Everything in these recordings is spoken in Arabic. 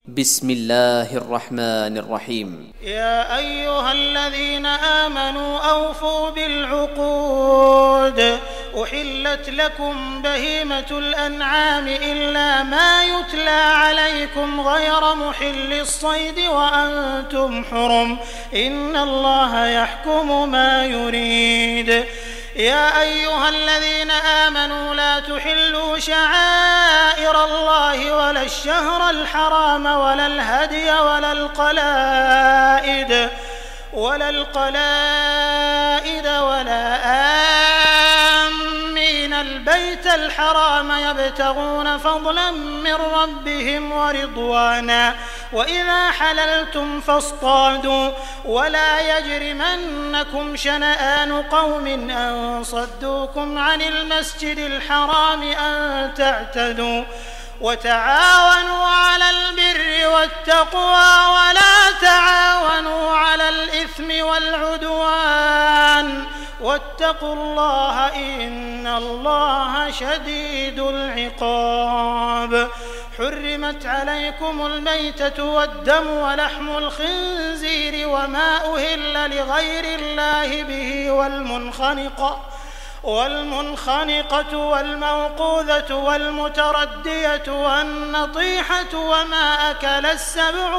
بسم الله الرحمن الرحيم. يا أيها الذين آمنوا أوفوا بالعقود. أحلت لكم بهيمة الأنعام إلا ما يتلى عليكم غير محل الصيد وأنتم حرم، إن الله يحكم ما يريد. يا أيها الذين آمنوا لا تحلوا شعائر الله ولا الشهر الحرام ولا الهدي ولا القلائد ولا آمين البيت الحرام يبتغون فضلا من ربهم ورضوانا، وإذا حللتم فاصطادوا، ولا يجرمنكم شنآن قوم أن صدوكم عن المسجد الحرام أن تعتدوا، وتعاونوا على البر والتقوى ولا تعاونوا على الإثم والعدوان، واتقوا الله إن الله شديد العقاب. حرمت عليكم الميتة والدم ولحم الخنزير وما أهل لغير الله به والمنخنقة والموقوذة والمتردية والنطيحة وما أكل السبع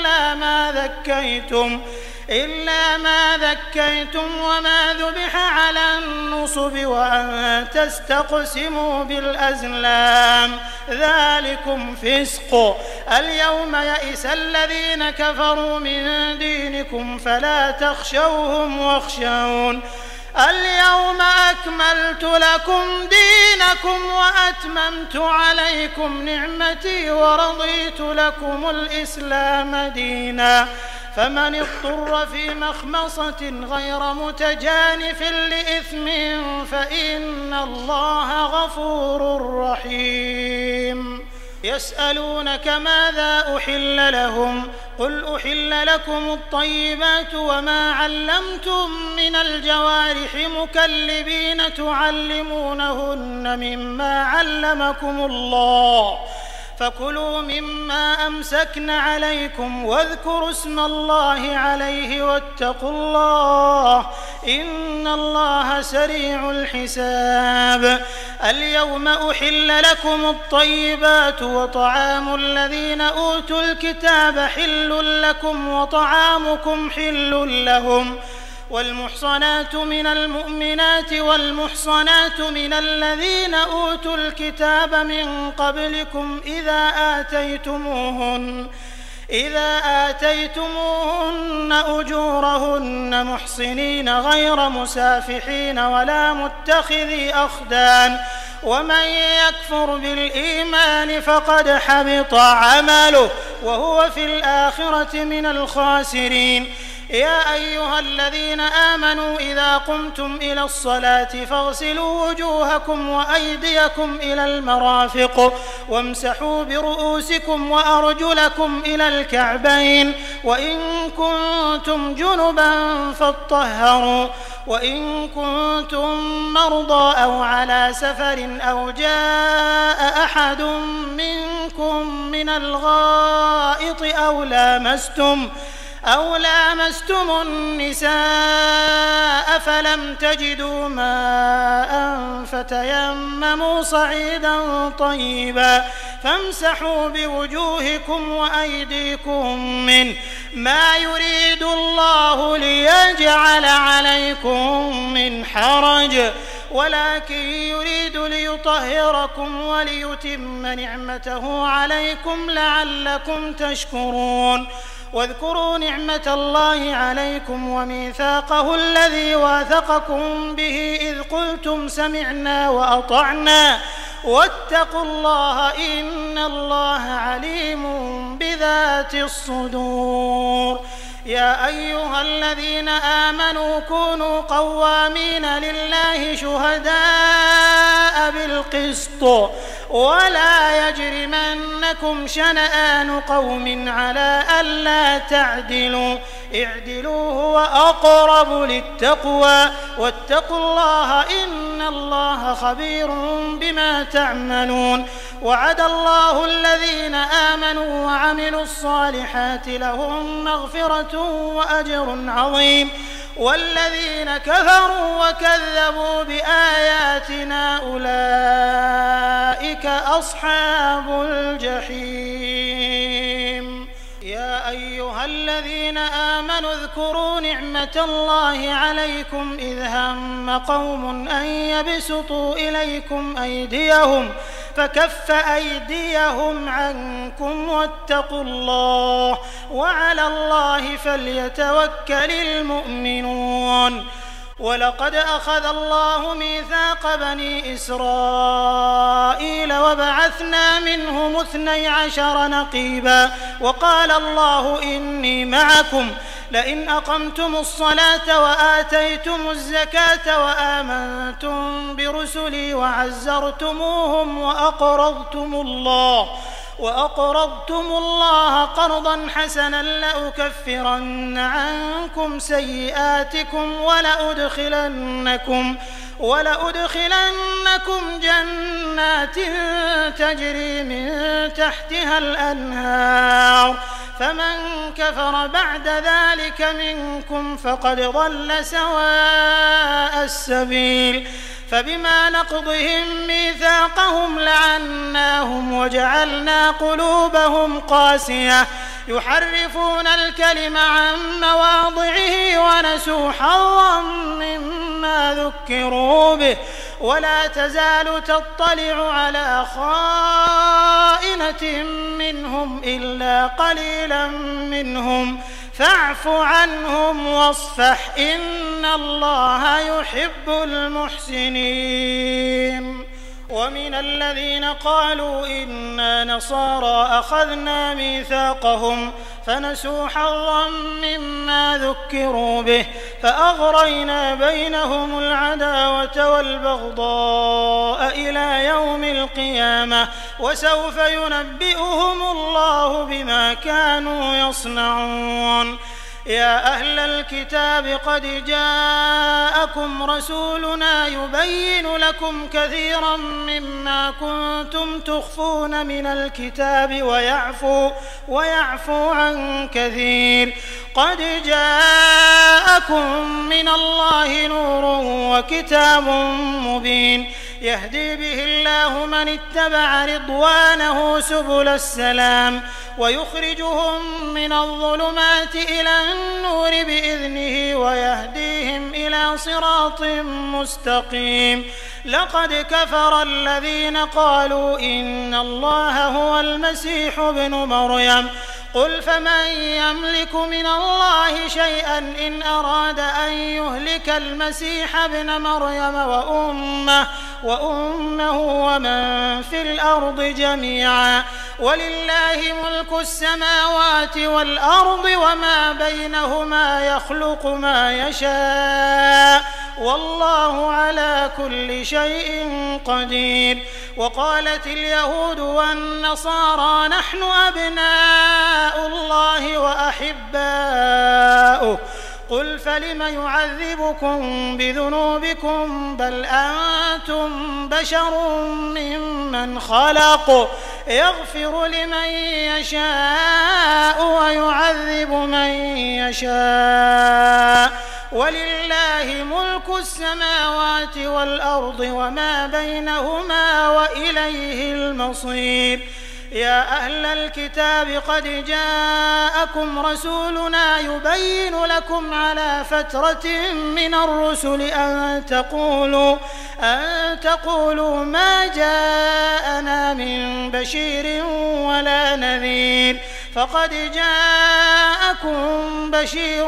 إلا ما ذكيتم وما ذبح على النصب وأن تستقسموا بالأزلام، ذلكم فسق. اليوم يئس الذين كفروا من دينكم فلا تخشوهم واخشون. اليوم أكملت لكم دينكم وأتممت عليكم نعمتي ورضيت لكم الإسلام دينا، فمن اضطر في مخمصة غير متجانف لإثم فإن الله غفور رحيم. يسألونك ماذا أحل لهم؟ قل أحل لكم الطيبات وما علمتم من الجوارح مكلبين تعلمونهن مما علمكم الله، فكلوا مما أمسكن عليكم واذكروا اسم الله عليه واتقوا الله إن الله سريع الحساب. اليوم أحل لكم الطيبات وطعام الذين أوتوا الكتاب حل لكم وطعامكم حل لهم، والمحصنات من المؤمنات والمحصنات من الذين أوتوا الكتاب من قبلكم إذا آتيتموهن أجورهن محصنين غير مسافحين ولا متخذي أخدان، ومن يكفر بالإيمان فقد حبط عمله وهو في الآخرة من الخاسرين. يا أيها الذين آمنوا إذا قمتم إلى الصلاة فاغسلوا وجوهكم وأيديكم إلى المرافق وامسحوا برؤوسكم وأرجلكم إلى الكعبين، وإن كنتم جنبا فاطهروا، وإن كنتم مرضى أو على سفر أو جاء أحد منكم من الغائط أو لامستم النساء فلم تجدوا ماء فتيمموا صعيدا طيبا فامسحوا بوجوهكم وأيديكم منه، ما يريد الله ليجعل عليكم من حرج ولكن يريد ليطهركم وليتم نعمته عليكم لعلكم تشكرون. واذكروا نعمة الله عليكم وميثاقه الذي واثقكم به إذ قلتم سمعنا وأطعنا، واتقوا الله إن الله عليم بذات الصدور. يا أيها الذين آمنوا كونوا قوامين لله شهداء بالقسط ولا يجرمنكم شنآن قوم على ألا تعدلوا، اعدلوا هو أقرب للتقوى، واتقوا الله إن الله خبير بما تعملون. وعد الله الذين آمنوا وعملوا الصالحات لهم مغفرة وأجر عظيم والذين كفروا وكذبوا بآياتنا أولئك أصحاب الجحيم. يا أيها الذين آمنوا اذكروا نعمة الله عليكم إذ هم قوم أن يبسطوا إليكم أيديهم فكف أيديهم عنكم واتقوا الله وعلى الله فليتوكل المؤمنون. ولقد أخذ الله ميثاق بني إسرائيل وبعثنا منهم 12 نقيبا وقال الله إني معكم لئن أقمتم الصلاة وآتيتم الزكاة وآمنتم برسلي وعزرتموهم وأقرضتم الله قرضا حسنا لأكفرن عنكم سيئاتكم ولأدخلنكم جنات تجري من تحتها الأنهار فمن كفر بعد ذلك منكم فقد ضل سواء السبيل. فبما نقضهم ميثاقهم لعناهم وجعلنا قلوبهم قاسية يحرفون الكلم عن مواضعه ونسوا حظا مما ذكروا به ولا تزال تطلع على خائنة منهم إلا قليلا منهم فاعف عنهم واصفح إن الله يحب المحسنين. ومن الذين قالوا إنا نصارى أخذنا ميثاقهم فنسوا حظا مما ذكروا به فأغرينا بينهم العداوة والبغضاء إلى يوم القيامة وسوف ينبئهم الله بما كانوا يصنعون. يا أهل الكتاب قد جاءكم رسولنا يبين لكم كثيرا مما كنتم تخفون من الكتاب ويعفو عن كثير. قد جاءكم من الله نور وكتاب مبين يهدي به الله من اتبع رضوانه سبل السلام ويخرجهم من الظلمات إلى النور بإذنه ويهديهم إلى صراط مستقيم. لقد كفر الذين قالوا إن الله هو المسيح ابن مريم قل فمن يملك من الله شيئا إن أراد أن يهلك المسيح ابن مريم وأمه ومن في الأرض جميعا ولله ملك السماوات والأرض وما بينهما يخلق ما يشاء والله على كل شيء قدير. وقالت اليهود والنصارى نحن أبناء الله وأحباؤه قل فلم يعذبكم بذنوبكم بل أنتم بشر ممن خلق يغفر لمن يشاء ويعذب من يشاء ولله ملك السماوات والأرض وما بينهما وإليه المصير. يا أهل الكتاب قد جاءكم رسولنا يبين لكم على فترة من الرسل أن تقولوا ما جاءنا من بشير ولا نذير فقد جاءكم بشير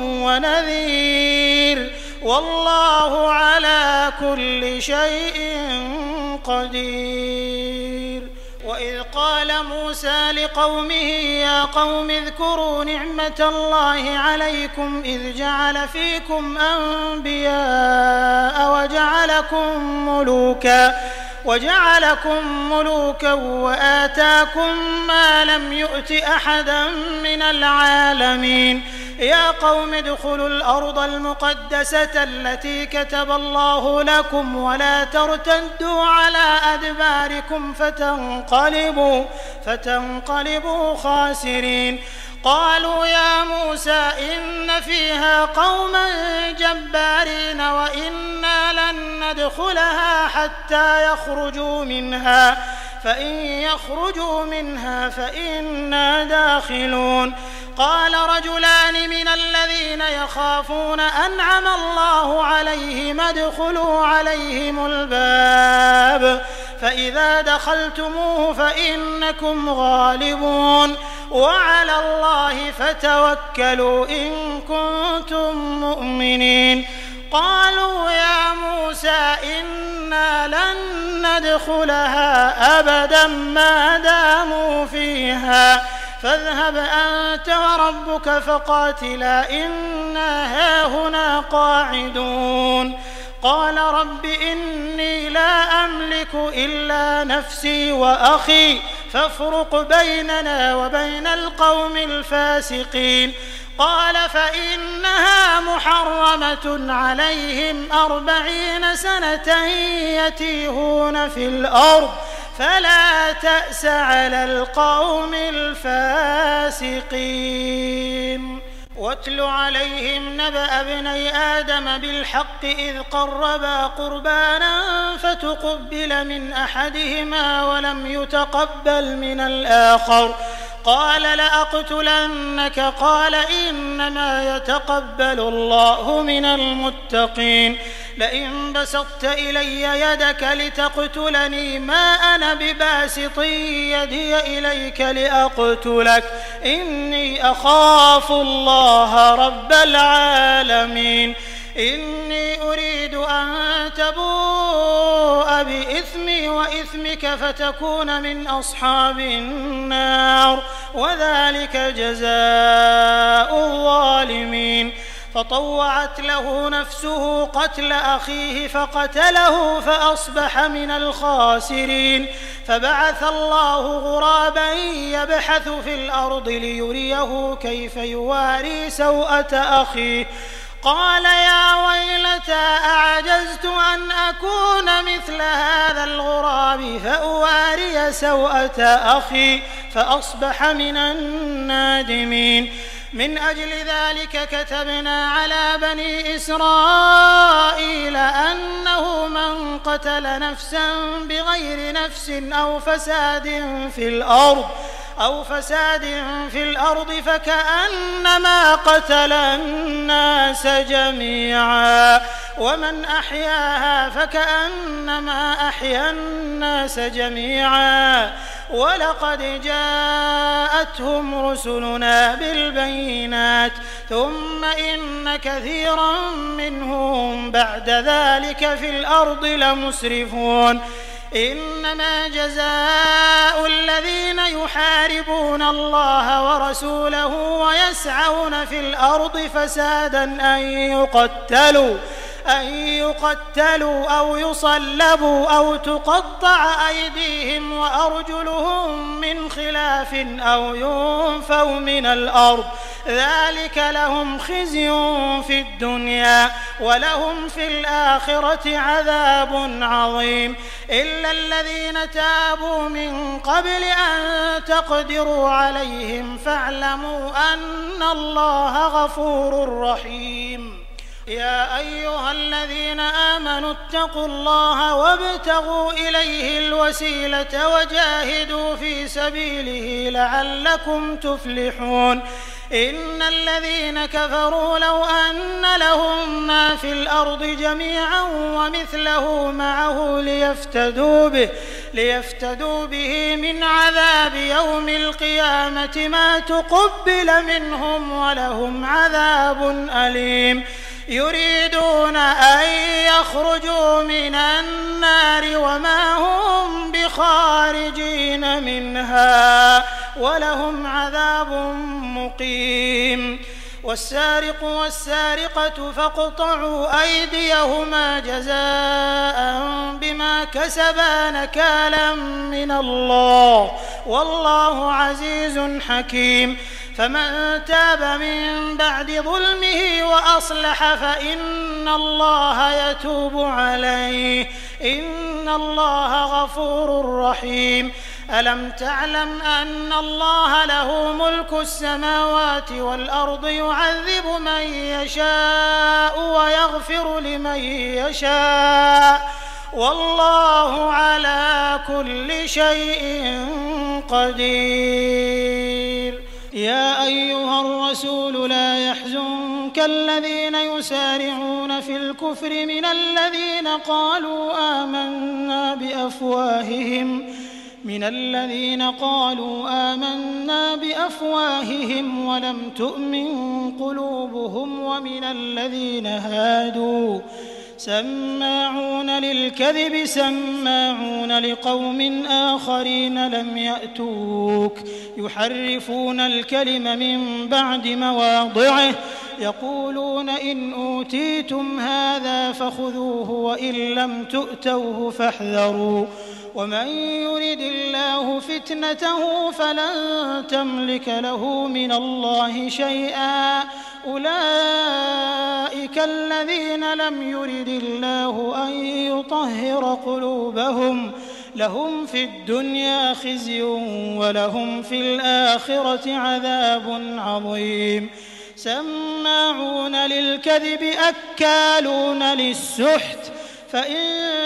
ونذير والله على كل شيء قدير. وإذ قال موسى لقومه يا قوم اذكروا نعمة الله عليكم إذ جعل فيكم أنبياء وجعلكم ملوكا وآتاكم ما لم يؤت أحدا من العالمين يا قوم ادخلوا الأرض المقدسة التي كتب الله لكم ولا ترتدوا على أدباركم فتنقلبوا خاسرين. قالوا يا موسى إن فيها قوما جبارين وإنا لن ندخلها حتى يخرجوا منها فإن يخرجوا منها فإنا داخلون. قال رجلان من الذين يخافون أنعم الله عليهم ادخلوا عليهم الباب فإذا دخلتموه فإنكم غالبون وعلى الله فتوكلوا إن كنتم مؤمنين. قالوا يا موسى إنا لن ندخلها أبدا ما داموا فيها فاذهب أنت وربك فقاتلا إنا هاهنا قاعدون. قال رب إني لا أملك إلا نفسي وأخي فافرق بيننا وبين القوم الفاسقين. قال فإنها محرمة عليهم 40 سنة يتيهون في الأرض فلا تأس على القوم الفاسقين. واتل عليهم نبأ ابني آدم بالحق إذ قربا قربانا فتقبل من أحدهما ولم يتقبل من الآخر قال لأقتلنك قال إنما يتقبل الله من المتقين. لئن بسطت إلي يدك لتقتلني ما أنا بباسط يدي إليك لأقتلك إني أخاف الله رب العالمين. إني أريد أن تبوء بإثمي وإثمك فتكون من أصحاب النار وذلك جزاء الظالمين. فطوعت له نفسه قتل أخيه فقتله فأصبح من الخاسرين. فبعث الله غرابا يبحث في الأرض ليريه كيف يواري سوءة أخيه قال يا ويلتى أعجزت أن أكون مثل هذا الغراب فأواري سوءة أخي فأصبح من النادمين. من أجل ذلك كتبنا على بني إسرائيل أنه من قتل نفسا بغير نفس أو فساد في الأرض فكأنما قتل الناس جميعا ومن أحياها فكأنما أحيا الناس جميعا ولقد جاءتهم رسلنا بالبينات ثم إن كثيرا منهم بعد ذلك في الأرض لمسرفون. إنما جزاء الذين يحاربون الله ورسوله ويسعون في الأرض فسادا أن يقتلوا أو يصلبوا أو تقطع أيديهم وأرجلهم من خلاف أو ينفوا من الأرض ذلك لهم خزي في الدنيا ولهم في الآخرة عذاب عظيم. إلا الذين تابوا من قبل أن تقدروا عليهم فاعلموا أن الله غفور رحيم. يا أيها الذين آمنوا اتقوا الله وابتغوا إليه الوسيلة وجاهدوا في سبيله لعلكم تفلحون. إن الذين كفروا لو أن لهم ما في الأرض جميعا ومثله معه ليفتدوا به من عذاب يوم القيامة ما تقبل منهم ولهم عذاب أليم. يريدون أن يخرجوا من النار وما هم بخارجين منها ولهم عذاب مقيم. والسارق والسارقة فاقطعوا أيديهما جزاء بما كسبا نكالا من الله والله عزيز حكيم. فمن تاب من بعد ظلمه وأصلح فإن الله يتوب عليه إن الله غفور رحيم. ألم تعلم أن الله له ملك السماوات والأرض يعذب من يشاء ويغفر لمن يشاء والله على كل شيء قدير. يا أيها الرسول لا يحزنك الذين يسارعون في الكفر من الذين قالوا آمنا بأفواههم ولم تؤمن قلوبهم ومن الذين هادوا سماعون للكذب سماعون لقوم آخرين لم يأتوك يحرفون الكلم من بعد مواضعه يقولون إن أوتيتم هذا فخذوه وإن لم تؤتوه فاحذروا ومن يرد الله فتنته فلن تملك له من الله شيئا أولئك الذين لم يرد الله أن يطهر قلوبهم لهم في الدنيا خزي ولهم في الآخرة عذاب عظيم. سماعون للكذب أكالون للسحت فإن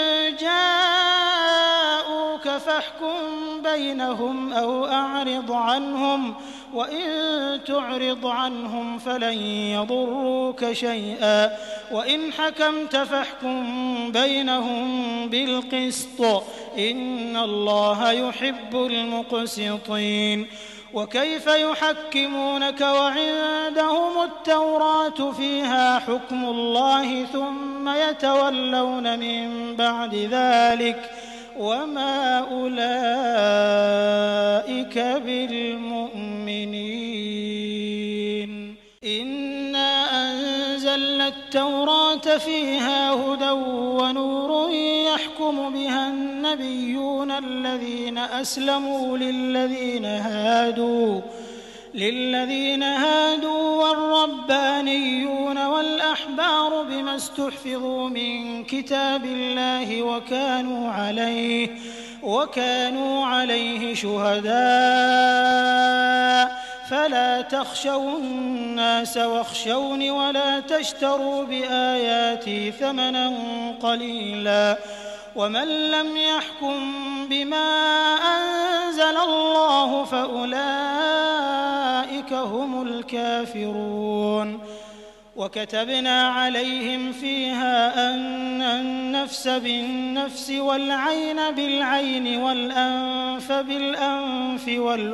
جاءوك فاحكم بينهم أو أعرض عنهم وإن تعرض عنهم فلن يضروك شيئا وإن حكمت فاحكم بينهم بالقسط إن الله يحب المقسطين. وكيف يحكمونك وعندهم التوراة فيها حكم الله ثم يتولون من بعد ذلك وما أولئك بالمؤمنين. إنا أنزلنا التوراة فيها هدى ونور يحكم بها النبيون الذين أسلموا للذين هادوا والربانيون والأحبار بما استحفظوا من كتاب الله وكانوا عليه شهداء فلا تخشوا الناس واخشوني ولا تشتروا بآياتي ثمنا قليلا ومن لم يحكم بما أنزل الله فأولئك هم الكافرون. وكتبنا عليهم فيها أن النفس بالنفس والعين بالعين والأنف بالأنف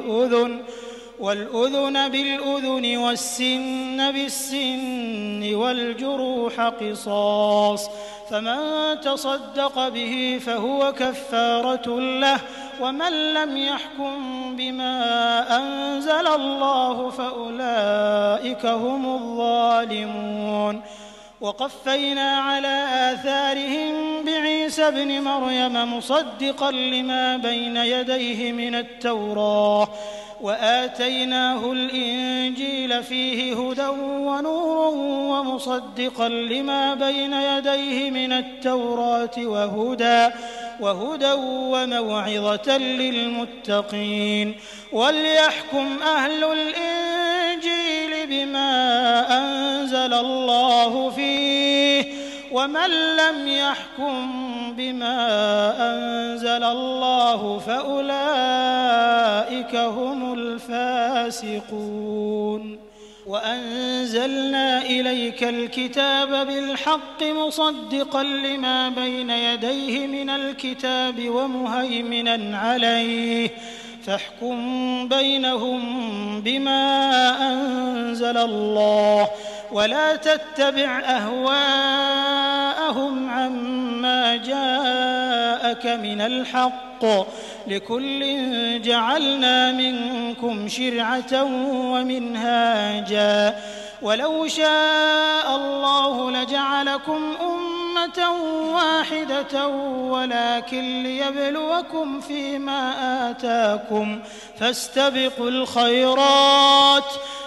والأذن بالأذن والسن بالسن والجروح قصاص فمن تصدق به فهو كفارة له ومن لم يحكم بما أنزل الله فأولئك هم الظالمون. وقفينا على آثارهم بعيسى ابن مريم مصدقا لما بين يديه من التوراة وآتيناه الإنجيل فيه هدى ونور ومصدقا لما بين يديه من التوراة وهدى وموعظة للمتقين. وليحكم أهل الإنجيل بما أنزل الله فيه ومن لم يحكم بما أنزل الله فأولئك هم الفاسقون. وأنزلنا إليك الكتاب بالحق مصدقا لما بين يديه من الكتاب ومهيمنا عليه فاحكم بينهم بما أنزل الله ولا تتبع أهواءهم عما جاءك من الحق لكل جعلنا منكم شرعة ومنهاجا ولو شاء الله لجعلكم أمة واحدة ولكن ليبلوكم فيما آتاكم فاستبقوا الخيرات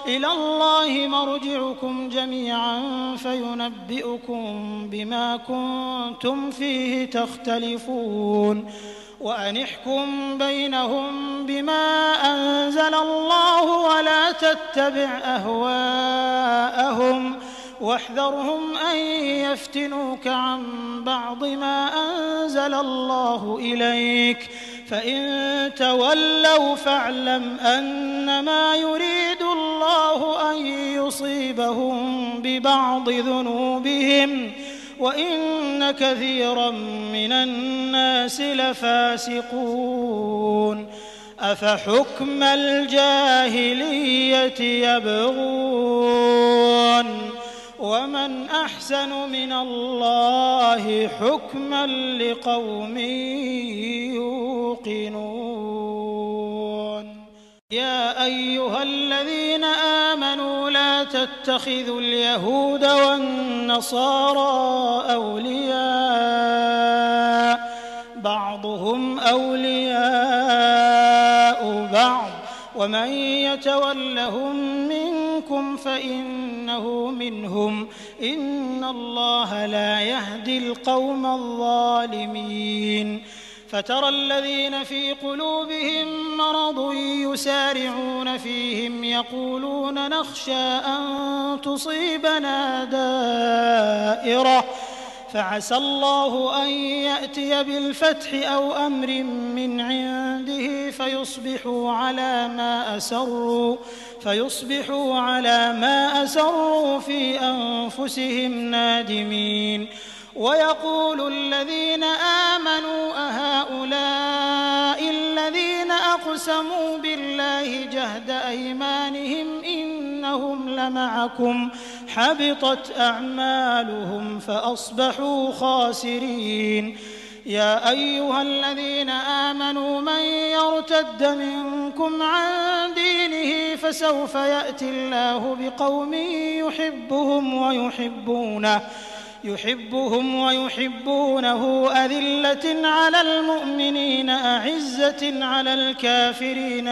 إلى الله مرجعكم جميعا فينبئكم بما كنتم فيه تختلفون وأن احكم بينهم بما أنزل الله ولا تتبع أهواءهم واحذرهم أن يفتنوك عن بعض ما أنزل الله إليك فإن تولوا فاعلم أنما يريد الله أن يصيبهم ببعض ذنوبهم وإن كثيرا من الناس لفاسقون أفحكم الجاهلية يبغون ومن أحسن من الله حكما لقوم يوقنون يا أيها الذين آمنوا لا تتخذوا اليهود والنصارى أولياء بعضهم أولياء بعض ومن يتولهم منكم فإنه منهم إن الله لا يهدي القوم الظالمين فترى الذين في قلوبهم مرض يسارعون فيهم يقولون نخشى أن تصيبنا دائرة فعسى الله أن يأتي بالفتح أو أمر من عنده فيصبحوا على ما أسروا في أنفسهم نادمين ويقول الذين آمنوا أهؤلاء الذين أقسموا بالله جهد أيمانهم إنهم لمعكم حبطت أعمالهم فأصبحوا خاسرين يا أيها الذين آمنوا من يرتد منكم عن دينه فسوف يأتي الله بقوم يحبهم ويحبونه أذلة على المؤمنين أعزة على الكافرين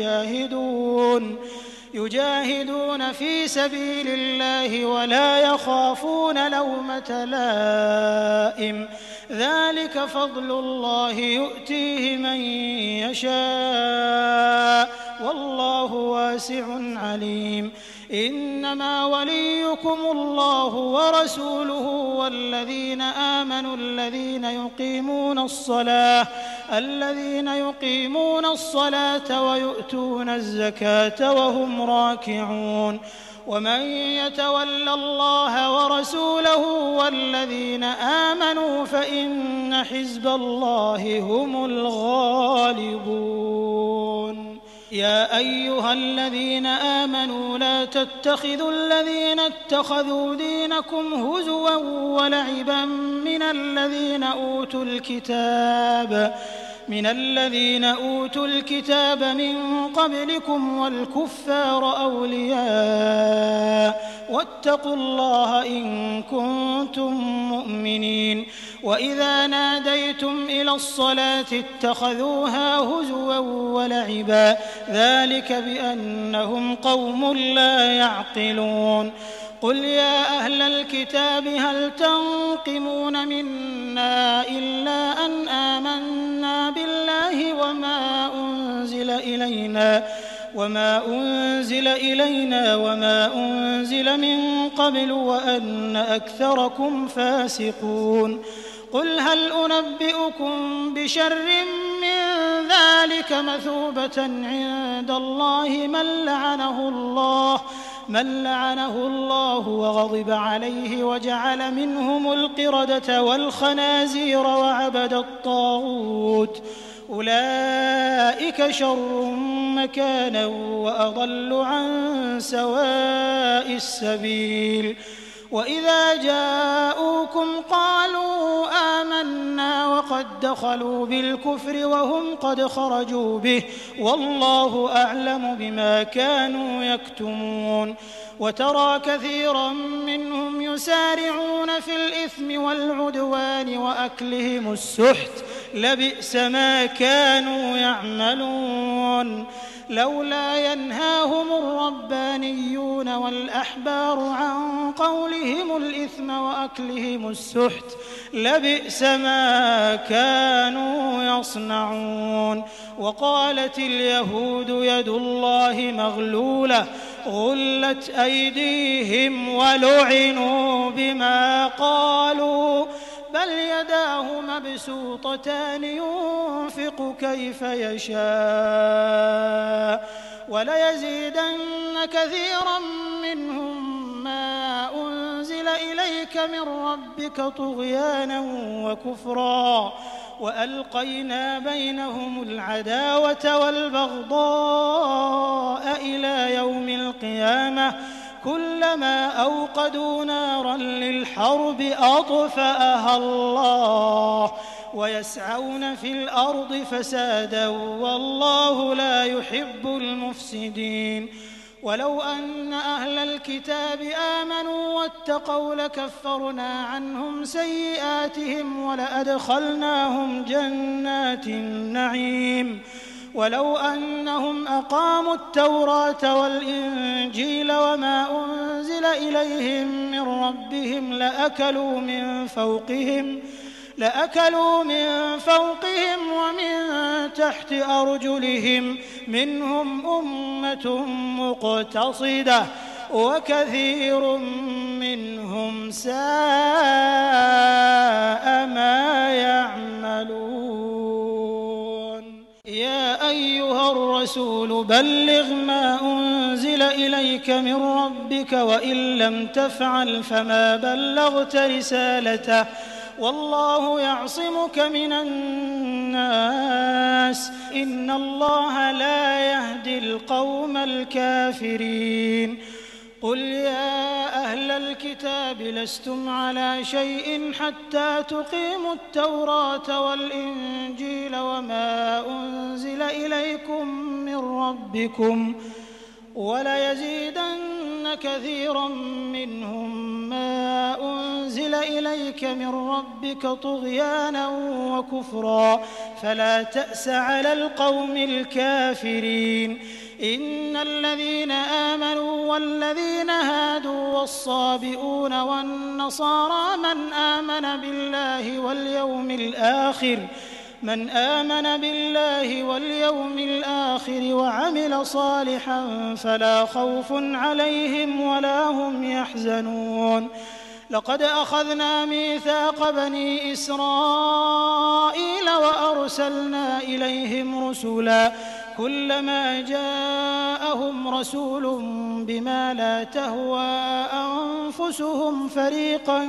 يجاهدون في سبيل الله ولا يخافون لومة لائم ذلك فضل الله يؤتيه من يشاء والله واسع عليم إنما وليكم الله ورسوله والذين آمنوا الذين يقيمون الصلاة ويؤتون الزكاة وهم راكعون ومن يتول الله ورسوله والذين آمنوا فإن حزب الله هم الغالبون يا أيها الذين آمنوا لا تتخذوا الذين اتخذوا دينكم هزوا ولعبا من الذين أوتوا الكتاب من قبلكم والكفار أولياء واتقوا الله إن كنتم مؤمنين وإذا ناديتم إلى الصلاة اتخذوها هزوا ولعبا ذلك بأنهم قوم لا يعقلون قل يا أهل الكتاب هل تنقمون منا إلا أن آمنا بالله وما أنزل إلينا وما أنزل من قبل وأن أكثركم فاسقون قل هل أنبئكم بشر من ذلك مثوبة عند الله من لعنه الله وغضب عليه وجعل منهم القردة والخنازير وعبد الطاغوت أولئك شر مكانا وأضل عن سواء السبيل وإذا جاءوكم قالوا آمنا وقد دخلوا بالكفر وهم قد خرجوا به والله أعلم بما كانوا يكتمون وترى كثيرا منهم يسارعون في الإثم والعدوان وأكلهم السحت لبئس ما كانوا يعملون لولا ينهاهم الربانيون والأحبار عن قولهم الإثم وأكلهم السحت لبئس ما كانوا يصنعون. وقالت اليهود يد الله مغلولة غلت أيديهم ولعنوا بما قالوا بل يداه مبسوطتان ينفق كيف يشاء وليزيدن كثيرا منهم ما أنزل إليك من ربك طغيانا وكفرا وألقينا بينهم العداوة والبغضاء إلى يوم القيامة كلما أوقدوا نارا للحرب أطفأها الله ويسعون في الأرض فسادا والله لا يحب المفسدين. ولو أن أهل الكتاب آمنوا واتقوا لكفرنا عنهم سيئاتهم ولأدخلناهم جنات النعيم ولو أنهم أقاموا التوراة والإنجيل وما أنزل إليهم من ربهم لأكلوا من فوقهم ومن تحت أرجلهم منهم أمة مقتصدة وكثير منهم ساء ما يعملون. يا أيها الرسول بلغ ما أنزل إليك من ربك وإن لم تفعل فما بلغت رسالته والله يعصمك من الناس إن الله لا يهدي القوم الكافرين. قل يا أهل الكتاب لستم على شيء حتى تقيموا التوراة والإنجيل وما أنزل إليكم من ربكم وليزيدن كثيرا منهم ما أنزل إليك من ربك طغيانا وكفرا فلا تأس على القوم الكافرين. إن الذين آمنوا والذين هادوا والصابئون والنصارى من آمن بالله واليوم الآخر وعمل صالحا فلا خوف عليهم ولا هم يحزنون. لقد أخذنا ميثاق بني إسرائيل وأرسلنا إليهم رسلا كلما جاءهم رسول بما لا تهوى أنفسهم فريقا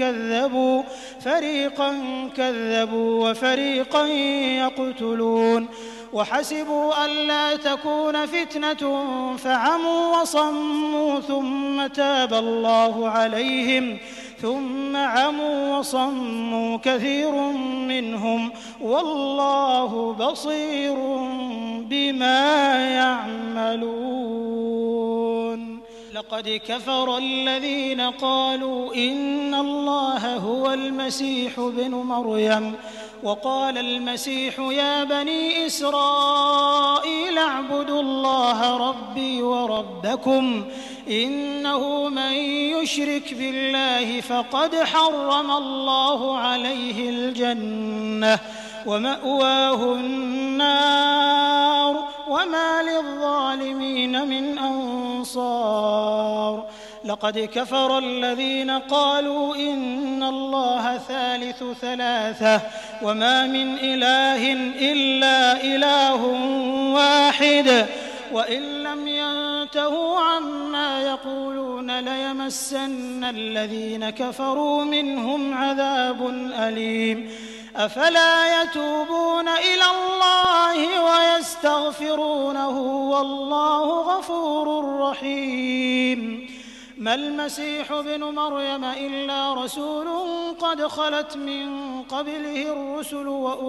كذبوا وفريقا يقتلون وحسبوا ألا تكون فتنة فعموا وصموا ثم تاب الله عليهم ثم عموا وصموا كثير منهم والله بصير بما يعملون. لقد كفر الذين قالوا إن الله هو المسيح ابن مريم وقال المسيح يا بني إسرائيل اعبدوا الله ربي وربكم إنه من يشرك بالله فقد حرم الله عليه الجنة ومأواه النار وما للظالمين من أنصار. لقد كفر الذين قالوا إن الله ثالث ثلاثة وما من إله إلا إله واحد وإن لم ينتهوا عما يقولون ليمسن الذين كفروا منهم عذاب أليم. أفلا يتوبون إلى الله ويستغفرونه والله غفور رحيم. ما المسيح ابن مريم إلا رسول قد خلت من قبله الرسل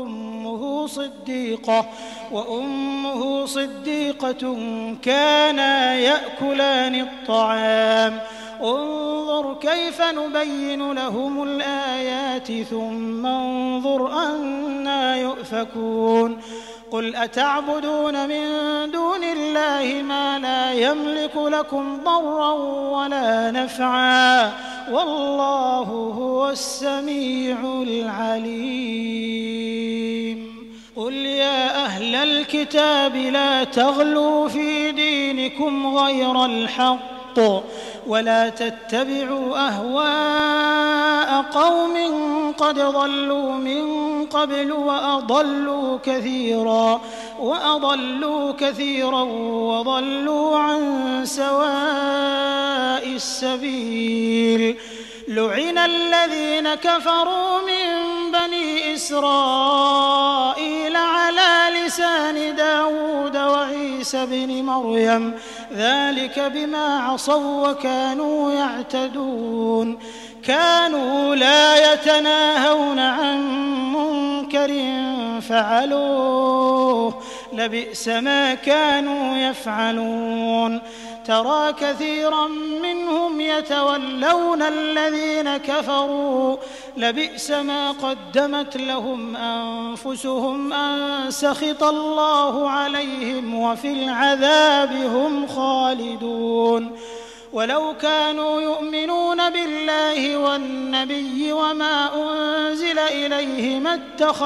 وأمه صديقة كانا يأكلان الطعام انظر كيف نبين لهم الآيات ثم انظر أنى يؤفكون. قل أتعبدون من دون الله ما لا يملك لكم ضرا ولا نفعا والله هو السميع العليم قل يا أهل الكتاب لا تغلوا في دينكم غير الحق ولا تتبعوا أهواء قوم قد ضلوا من قبل وأضلوا كثيرا وضلوا عن سواء السبيل لعن الذين كفروا من بني إسرائيل على لسان داود وعيسى بن مريم ذلك بما عصوا وكانوا يعتدون كانوا لا يتناهون عن منكر فعلوه لبئس ما كانوا يفعلون ترى كثيرا منهم يتولون الذين كفروا لبئس ما قدمت لهم أنفسهم أن سخط الله عليهم وفي العذاب هم خالدون ولو كانوا يؤمنون بالله والنبي وما أنزل إليه ما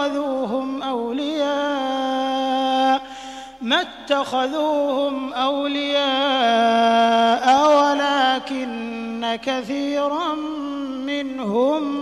اتخذوهم أولياء ولكن كثيرا منهم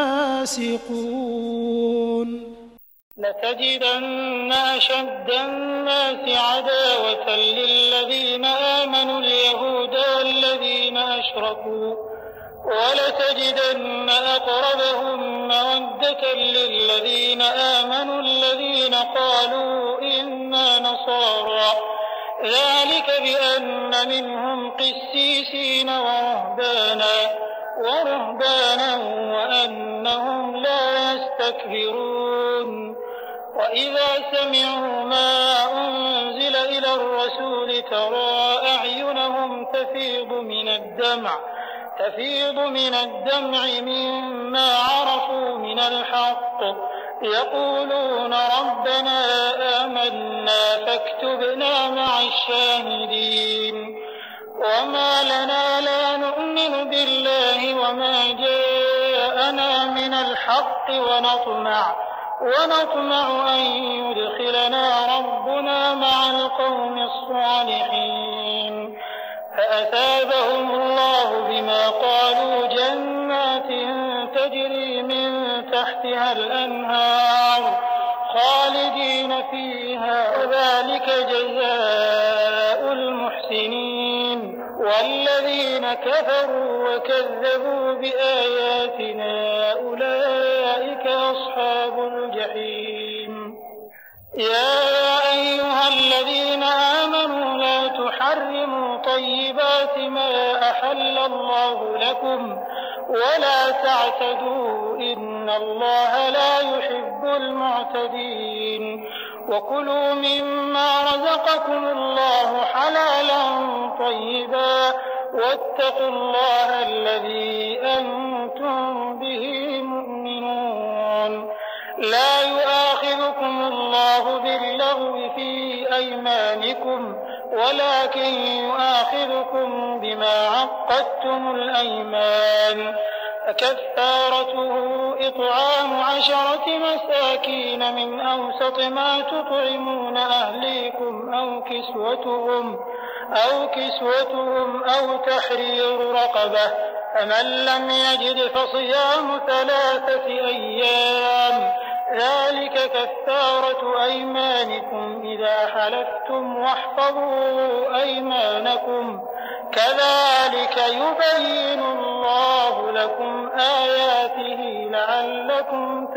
فاسقون لتجدن أشد الناس عداوة للذين آمنوا اليهود والذين أشركوا ولتجدن أقربهم مودة للذين آمنوا الذين قالوا إنا نصارى ذلك بأن منهم قسيسين ورهبانا وأنهم لا يستكبرون وإذا سمعوا ما أنزل إلى الرسول ترى أعينهم تفيض من الدمع مما عرفوا من الحق يقولون ربنا آمنا فاكتبنا مع الشاهدين وما لنا لا نؤمن بالله وما جاءنا من الحق ونطمع أن يدخلنا ربنا مع القوم الصالحين فأثابهم الله بما قالوا جنات تجري من تحتها الأنهار خالدين فيها وذلك جزاء المحسنين والذين كفروا وكذبوا بآياتنا أولئك أصحاب الجحيم يا أيها الذين آمنوا لا تحرموا طيبات ما أحل الله لكم ولا تعتدوا إن الله لا يحب المعتدين وكلوا مما رزقكم الله حلالا طيبا واتقوا الله الذي أنتم به مؤمنون لا يؤاخذكم الله باللغو في أيمانكم ولكن يؤاخذكم بما عقدتم الأيمان فكفارته إطعام 10 مساكين من أوسط ما تطعمون أهليكم أو كسوتهم أو تحرير رقبة فمن لم يجد فصيام 3 أيام ذلك كفارة أيمانكم إذا حلفتم واحفظوا أيمانكم كذلك يبين الله لكم آياته لعلكم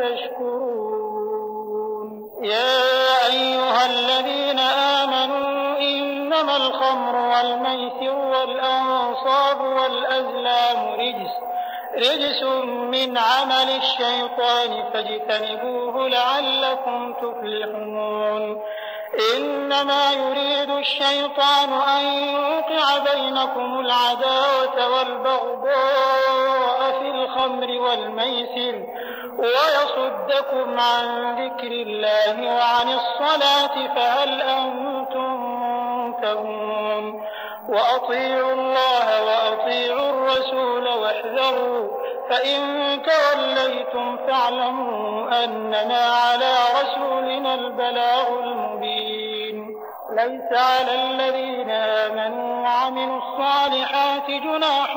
تشكرون يا أيها الذين آمنوا إنما الخمر والميسر والأنصاب والأزلام رجس من عمل الشيطان فاجتنبوه لعلكم تفلحون إنما يريد الشيطان أن يوقع بينكم العداوة والبغضاء في الخمر والميسر ويصدكم عن ذكر الله وعن الصلاة فهل أنتم منتهون وأطيعوا الله وأطيعوا الرسول واحذروا فإن توليتم فاعلموا أنما على رسولنا البلاغ المبين ليس على الذين آمنوا وعملوا الصالحات جناح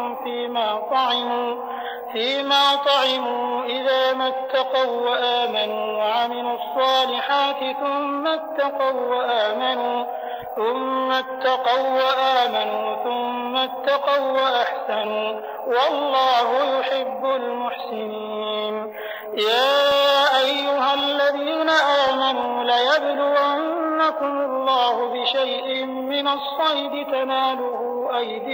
فيما طعموا إذا ما اتقوا وآمنوا وعملوا الصالحات ثم اتقوا وأحسنوا والله يحب المحسنين يا أيها الذين آمنوا ليبلونكم الله بشيء من الصيد تناله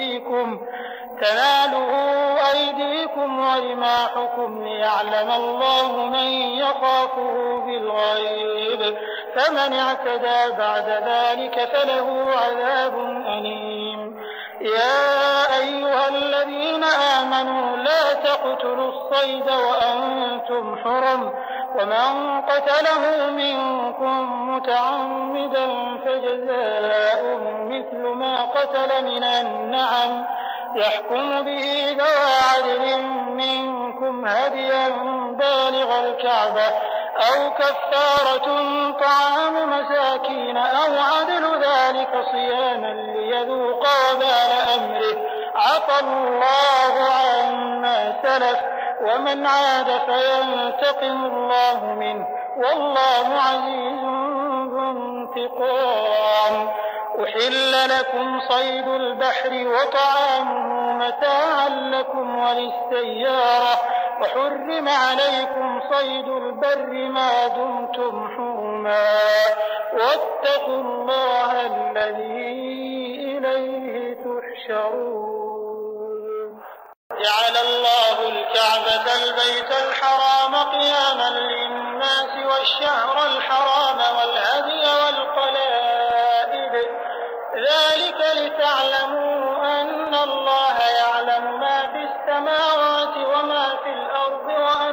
أيديكم ورماحكم ليعلم الله من يخافه بالغيب فمن اعتدى بعد ذلك فله عذاب أليم يا أيها الذين آمنوا لا تقتلوا الصيد وأنتم حرم ومن قتله منكم متعمدا فجزاء مثل ما قتل من النعم يحكم به ذوى عدل منكم هديا بالغ الكعبة أو كفارة طعام مساكين أو عدل ذلك صياما ليذوق وبال أمره عفى الله عما سلف ومن عاد فينتقم الله منه والله عزيز ذو انتقام أحل لكم صيد البحر وطعامه متاعا لكم وللسيارة وحرم عليكم صيد البر ما دمتم حرما واتقوا الله الذي إليه تحشرون جعل الله الكعبة البيت الحرام قياما للناس والشهر الحرام والهدي والقلائد ذلك لتعلموا أن الله يعلم ما في السماوات وما في الأرض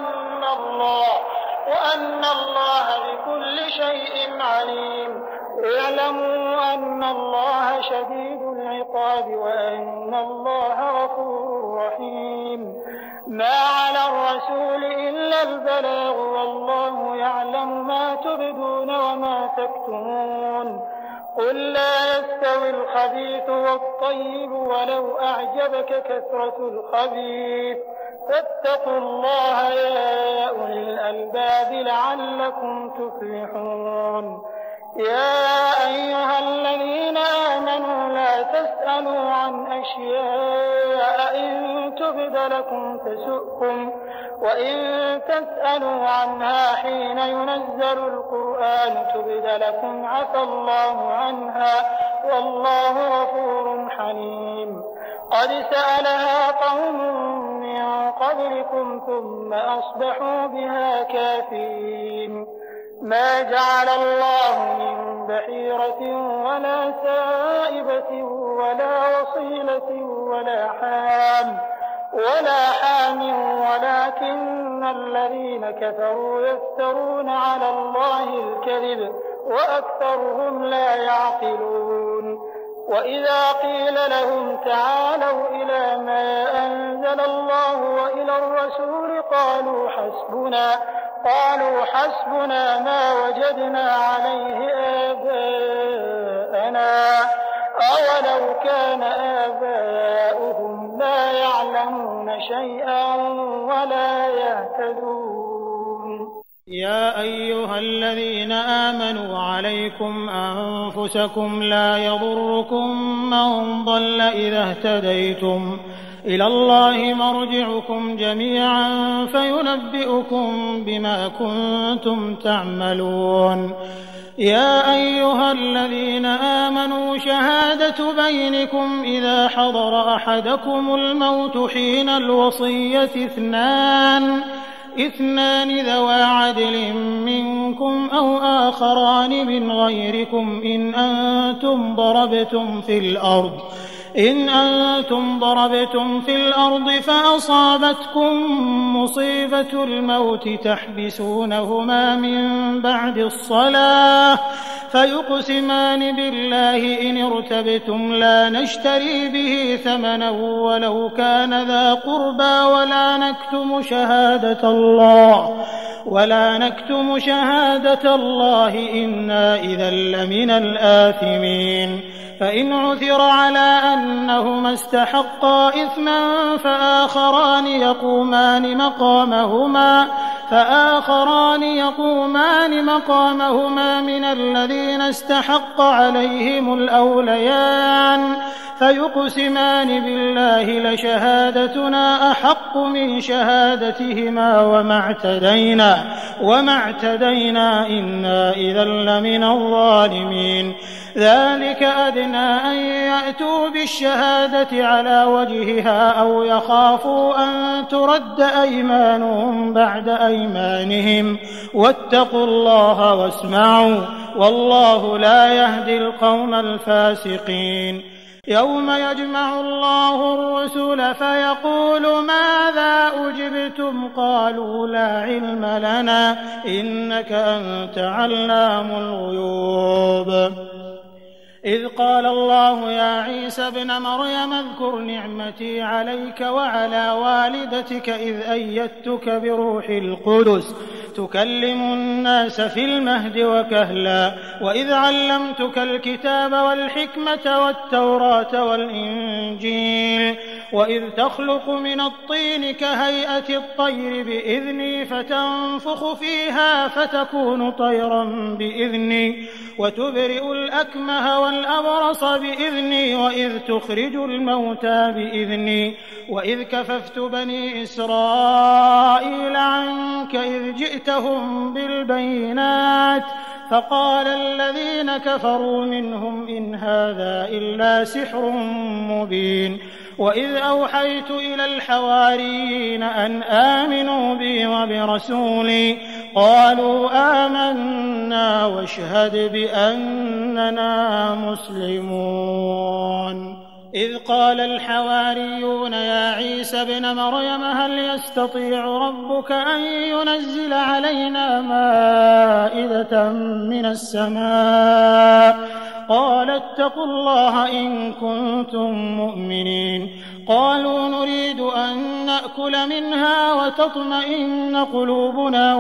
وأن الله بكل شيء عليم اعلموا أن الله شديد العقاب وأن الله غفور رحيم ما على الرسول إلا البلاغ والله يعلم ما تبدون وما تكتمون قل لا يستوي الخبيث والطيب ولو أعجبك كثرة الخبيث فاتقوا الله يا أولي الألباب لعلكم تفلحون يا أيها الذين آمنوا لا تسألوا عن أشياء إن تبد لكم تسؤكم وإن تسألوا عنها حين ينزل القرآن تبد لكم عفى الله عنها والله غفور حليم قد سألها قوم من قبلكم ثم أصبحوا بها كافرين ما جعل الله من بحيرة ولا سائبة ولا وصيلة ولا حام ولكن الذين كفروا يفترون على الله الكذب وأكثرهم لا يعقلون وإذا قيل لهم تعالوا إلى ما أنزل الله وإلى الرسول قالوا حسبنا ما وجدنا عليه آباءنا أولو كان آباؤهم لا يعلمون شيئا ولا يهتدون يا أيها الذين آمنوا عليكم أنفسكم لا يضركم من ضل إذا اهتديتم إلى الله مرجعكم جميعا فينبئكم بما كنتم تعملون يا أيها الذين آمنوا شهادة بينكم إذا حضر أحدكم الموت حين الوصية اثنان ذوى عدل منكم أو آخران من غيركم إن أنتم ضربتم في الأرض فأصابتكم مصيبة الموت تحبسونهما من بعد الصلاة فيقسمان بالله إن ارتبتم لا نشتري به ثمنا ولو كان ذا قربى ولا نكتم شهادة الله إنا إذا لمن الآثمين. فإن عثر على أنهما استحقا إثما فآخران يقومان مقامهما من الذين استحق عليهم الأوليان فيقسمان بالله لشهادتنا أحق من شهادتهما وما اعتدينا إنا إذا لمن الظالمين. ذلك أدنى أن يأتوا بالشهادة على وجهها أو يخافوا أن ترد أيمانهم بعد أيمانهم واتقوا الله واسمعوا والله لا يهدي القوم الفاسقين. يوم يجمع الله الرسل فيقول ماذا أجبتم قالوا لا علم لنا إنك أنت علام الغيوب. إذ قال الله يا عيسى ابن مريم اذكر نعمتي عليك وعلى والدتك إذ أيدتك بروح القدس تكلم الناس في المهد وكهلا وإذ علمتك الكتاب والحكمة والتوراة والإنجيل وإذ تخلق من الطين كهيئة الطير بإذني فتنفخ فيها فتكون طيرا بإذني وتبرئ الأكمه والأبرص بإذني وإذ تخرج الموتى بإذني وإذ كففت بني إسرائيل عنك إذ جئتهم بالبينات فقال الذين كفروا منهم إن هذا إلا سحر مبين. وإذ أوحيت إلى الحواريين أن آمنوا بي وبرسولي قالوا آمنا واشهد بأننا مسلمون. إذ قال الحواريون يا عيسى ابن مريم هل يستطيع ربك أن ينزل علينا مائدة من السماء قال اتقوا الله إن كنتم مؤمنين. قالوا نريد أن نأكل منها وتطمئن قلوبنا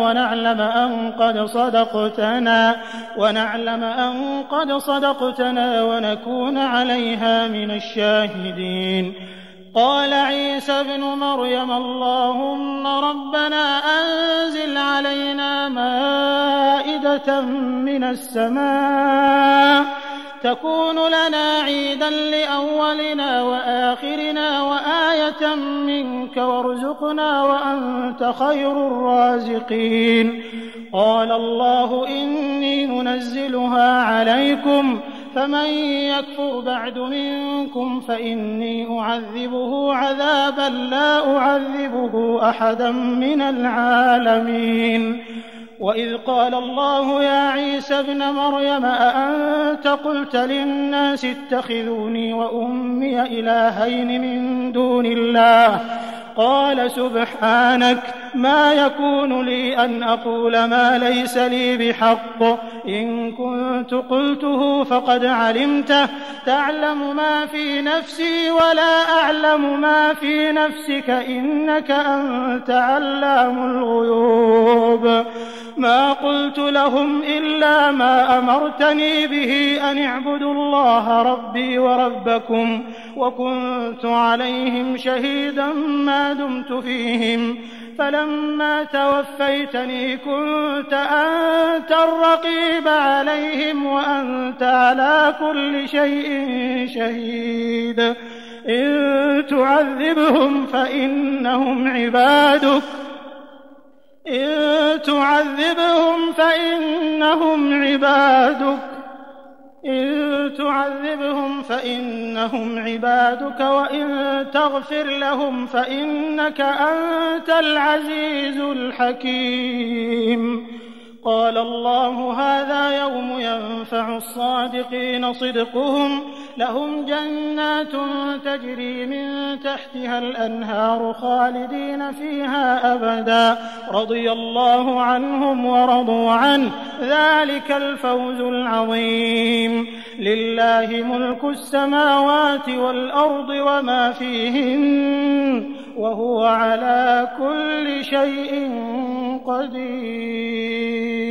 ونعلم أن قد صدقتنا ونكون عليها من الشاهدين. قال عيسى ابن مريم اللهم ربنا أنزل علينا مائدة من السماء تكون لنا عيدا لأولنا وآخرنا وآية منك وارزقنا وأنت خير الرازقين. قال الله إني منزلها عليكم فمن يكفر بعد منكم فإني أعذبه عذابا لا أعذبه أحدا من العالمين. وإذ قال الله يا عيسى ابن مريم أأنت قلت للناس اتخذوني وأمي إلهين من دون الله قال سبحانك ما يكون لي أن أقول ما ليس لي بحق إن كنت قلته فقد علمته تعلم ما في نفسي ولا أعلم ما في نفسك إنك أنت علام الغيوب. ما قلت لهم إلا ما أمرتني به أن اعبدوا الله ربي وربكم وكنت عليهم شهيدا ما دمت فيهم فلما توفيتني كنت أنت الرقيب عليهم وأنت على كل شيء شهيد. إن تعذبهم فإنهم عبادك إن تعذبهم فإنهم عبادك وإن تغفر لهم فإنك أنت العزيز الحكيم. قال الله هذا يوم ينفع الصادقين صدقهم لهم جنات تجري من تحتها الأنهار خالدين فيها أبدا رضي الله عنهم ورضوا عنه ذلك الفوز العظيم. لله ملك السماوات والأرض وما فيهن وهو على كل شيء قدير.